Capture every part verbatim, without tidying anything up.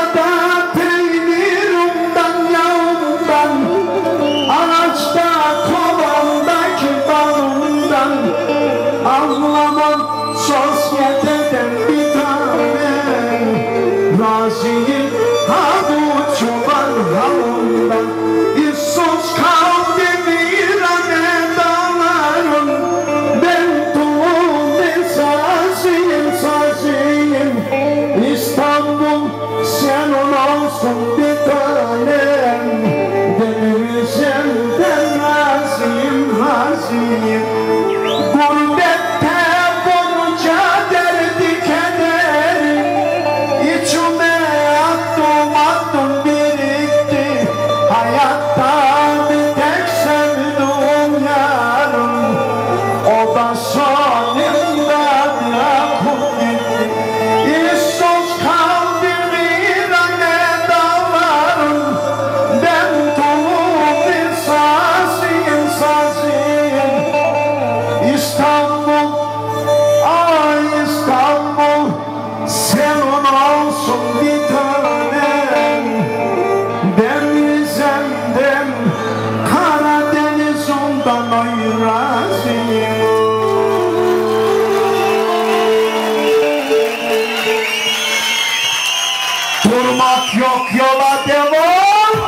Durmak yok, yola devam.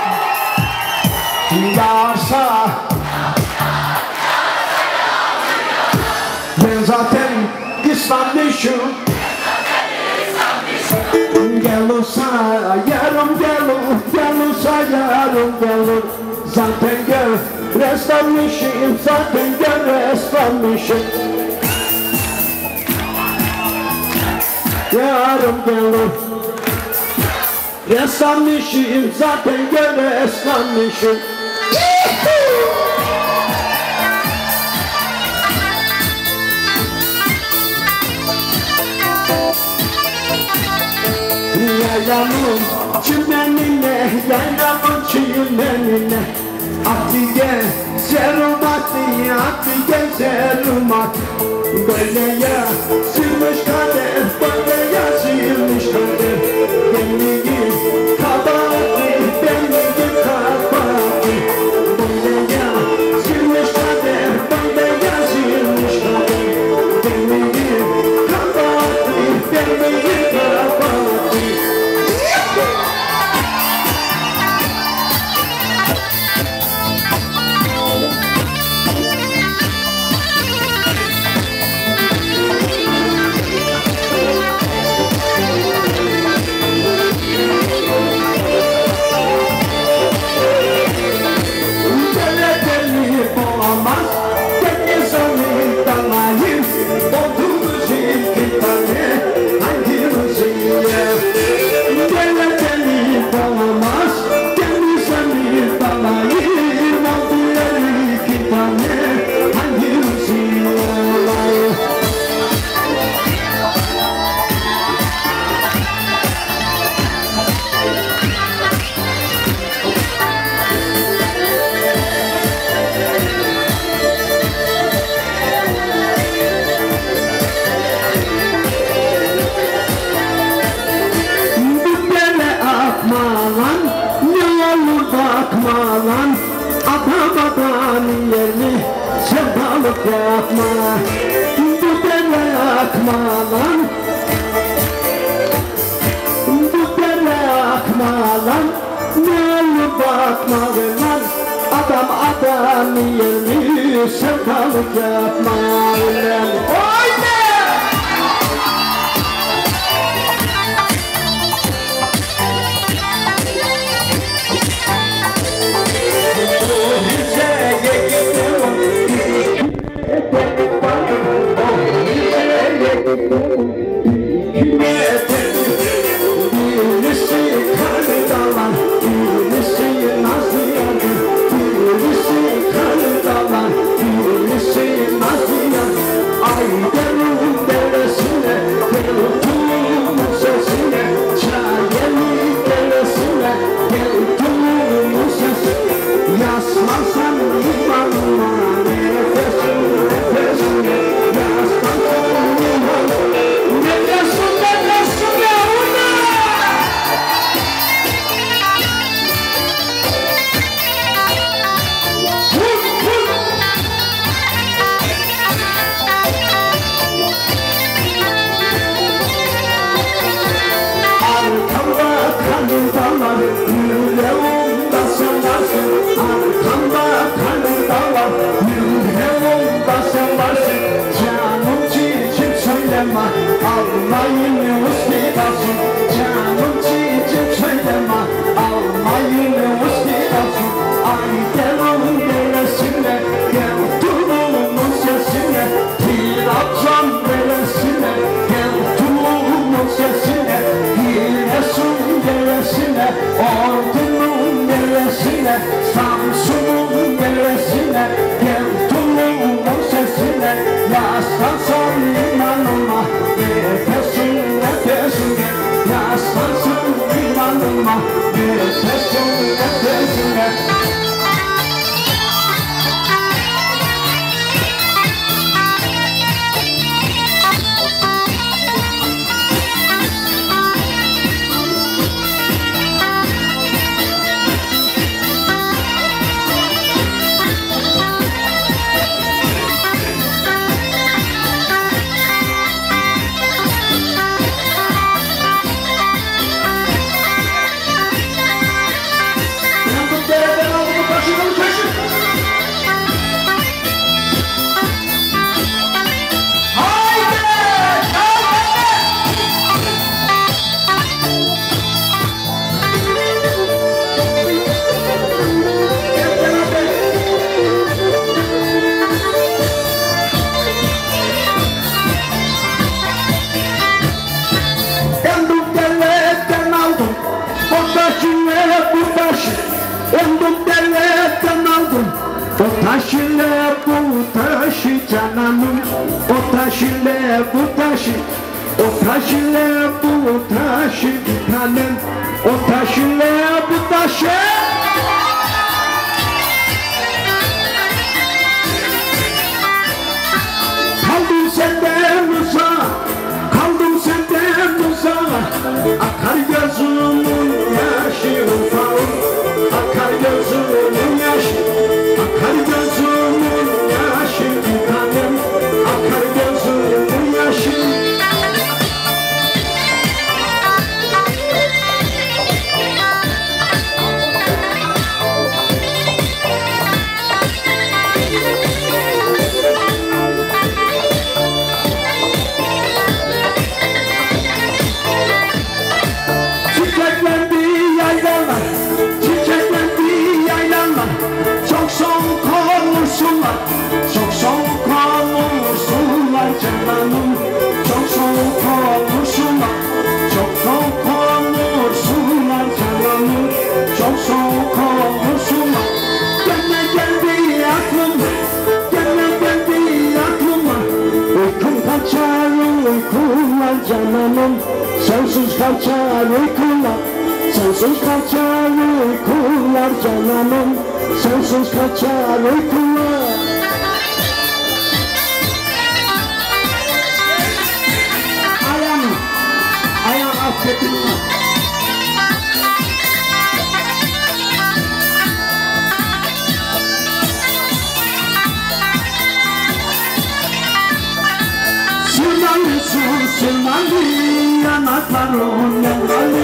Yağarsa ben zaten İslamlıyım. Gel olsa yarım gelir, gel olsa yarım gelir. Zaten gel reslanmışım, zaten gel reslanmışım. Yarım gelir reslanmışım, zaten gel reslanmışım. Yaylamın çimenine, yaylamın çimenine. Akliye serumatı, akliye serumat. Böyle yazılmış kader, böyle yazılmış kader. Benliği kabahatı, benliği kabahatı. Böyle yazılmış kader, böyle yazılmış kader. Benliği kabahatı, benliği kabahatı. Yapma, bu dere akma lan. Bu dere akma lan. Ne olur bakma lan. Adam adam yerini sevdalık yapma lan. Oyna! Ay dağlar, yüreğimde sen varsın. Arkamda kalır dağlar, yüreğimde sen varsın. Canım çiçek söyleme, almayın usli kalsın. Canım çiçek söyleme, almayın usli kalsın. Ay devam veresine, gel tulumun sesine. Tirabzan veresine, gel tulumun sesine. Giresun veresine, Ordunun veresine. Samsun'un veresine, gel tulumun sesine. Yaslansın imanıma, nefesin nefesine. Yaslansın imanıma, nefesin nefesine. Ondan devletten aldım o taş ile bu taşı cananım. O taş ile bu taşı, o taş ile bu taşı bir tanem. O taş ile bu taşı. Kaldım senden uzağa, kaldım senden uzağa. Akar gözümün yaşı ufağım, akar gözümün yaşı, akar gözümün yaşı bir tanem, akar gözümün yaşı. Çok soğuk olursunlar cananım, çok soğuk olursunlar, çok soğuk olursunlar cananım, çok soğuk olursunlar. Gene geldi aklıma, gene geldi aklıma. Uykum kaçar uykular cananım, sensiz kaçar uykular, sensiz kaçar uykular cananım, sensiz kaçar uykular. Ayağım affedin mi? Sırmalı su, sırmalı yanakların yanmalı.